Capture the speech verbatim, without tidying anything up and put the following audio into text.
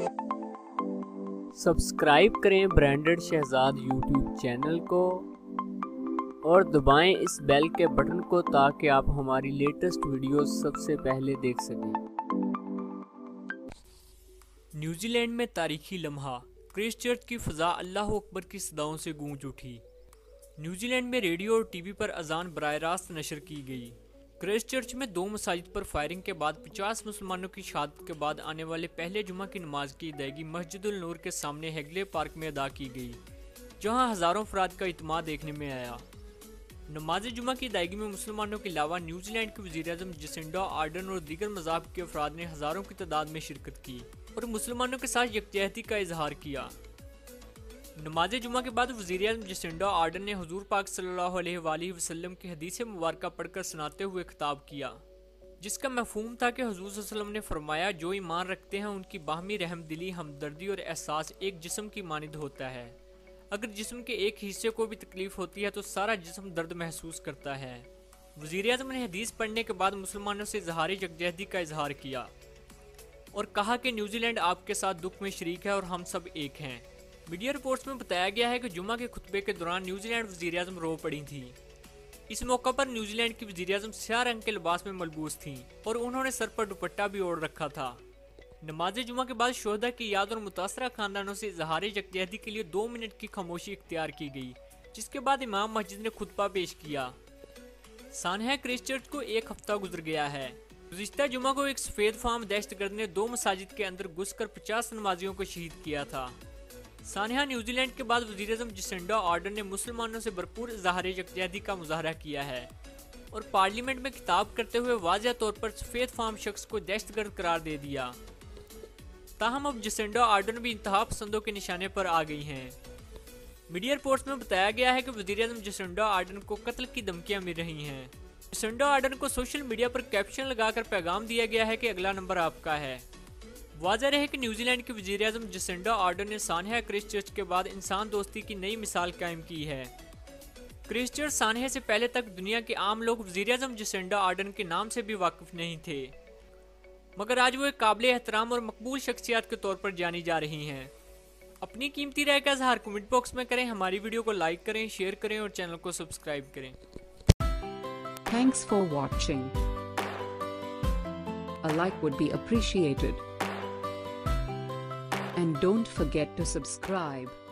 Subscribe کریں branded Shahzad YouTube channel کو اور دبائیں اس بیل کے بٹن کو تاکہ آپ ہماری لیٹسٹ ویڈیوز سب سے پہلے دیکھ سکیں۔ نیوزی لینڈ میں تاریخی لمحہ، کرائسٹ چرچ کی فضا اللہ اکبر کی صداؤں سے گونج اٹھی۔ نیوزی لینڈ میں ریڈیو اور ٹی وی پر اذان براہ راست نشر کی گئی۔ کرائسٹ چرچ میں دو مساجد پر فائرنگ کے بعد پچاس مسلمانوں کی شہادت کے بعد آنے والے پہلے جمعہ کی نماز کی ادائیگی مسجد النور کے سامنے ہیگلے پارک میں ادا کی گئی، جہاں ہزاروں افراد کا اجتماع دیکھنے میں آیا۔ نماز جمعہ کی ادائیگی میں مسلمانوں کے علاوہ نیوزی لینڈ کے وزیر اعظم جسنڈا آرڈن اور دیگر مذاہب کے افراد نے ہزاروں کی تعداد میں شرکت کی اور مسلمانوں کے ساتھ یکجہتی کا اظہار کیا۔ نماز جمعہ کے بعد وزیر اعظم جسنڈا آرڈن نے حضور پاک صلی اللہ علیہ وآلہ وسلم کی حدیث مبارکہ پڑھ کر سناتے ہوئے خطاب کیا، جس کا مفہوم تھا کہ حضور صلی اللہ علیہ وسلم نے فرمایا، جو ایمان رکھتے ہیں ان کی باہمی رحم دلی، ہمدردی اور احساس ایک جسم کی مانند ہوتا ہے۔ اگر جسم کے ایک حصے کو بھی تکلیف ہوتی ہے تو سارا جسم درد محسوس کرتا ہے۔ وزیر اعظم نے حدیث پڑھنے کے بعد مسلمانوں سے اظہار یکجہتی کا اظہار کیا اور کہا کہ نیوزی لینڈ آپ کے ساتھ دکھ میں شریک ہے اور ہم سب ایک ہیں۔ میڈیا رپورٹس میں بتایا گیا ہے کہ جمعہ کے خطبے کے دوران نیوزی لینڈ وزیر اعظم رو پڑی تھی۔ اس موقع پر نیوزی لینڈ کی وزیر اعظم سیاہ رنگ کے لباس میں ملبوس تھیں اور انہوں نے سر پر دوپٹہ بھی اوڑھ رکھا تھا۔ نماز جمعہ کے بعد شہداء کی یاد اور متاثرہ خاندانوں سے اظہار یکجہتی کے لیے دو منٹ کی خاموشی اختیار کی گئی، جس کے بعد امام مسجد نے خطبہ پیش کیا۔ سانحہ کرائسٹ چرچ کو ایک ہفتہ گزر گیا ہے۔ گزشتہ جمعہ کو ایک سفید فام دہشت گرد نے دو مساجد کے اندر گھس کر پچاس نمازیوں کو شہید کیا تھا۔ سانحہ نیوزی لینڈ کے بعد وزیر اعظم جسنڈا آرڈن نے مسلمانوں سے بھرپور اظہار یکجہتی کا مظاہرہ کیا ہے اور پارلیمنٹ میں خطاب کرتے ہوئے واضح طور پر سفید فام شخص کو دہشت گرد قرار دے دیا۔ تاہم اب جسنڈا آرڈن بھی انتہا پسندوں کے نشانے پر آ گئی ہیں۔ میڈیا رپورٹس میں بتایا گیا ہے کہ وزیر اعظم جسنڈا آرڈن کو قتل کی دھمکیاں مل رہی ہیں۔ جسنڈا آرڈن کو سوشل میڈیا پر کیپشن لگا کر پیغام دیا گیا ہے کہ اگلا نمبر آپ کا ہے۔ واضح رہے کہ نیوزی لینڈ کے وزیر اعظم جسنڈا آرڈن نے سانحہ کرائسٹ چرچ کے بعد انسان دوستی کی نئی مثال قائم کی ہے۔ کرائسٹ چرچ سانحہ سے پہلے تک دنیا کے عام لوگ وزیر اعظم جسنڈا آرڈن کے نام سے بھی واقف نہیں تھے، مگر آج وہ ایک قابل احترام اور مقبول شخصیات کے طور پر جانی جا رہی ہیں۔ اپنی قیمتی رائے کا اظہار کمنٹ باکس میں کریں، ہماری ویڈیو کو لائک کریں، شیئر کریں اور چینل کو سبسکرائب کریں۔ Thanks for watching. A like would be appreciated. And don't forget to subscribe.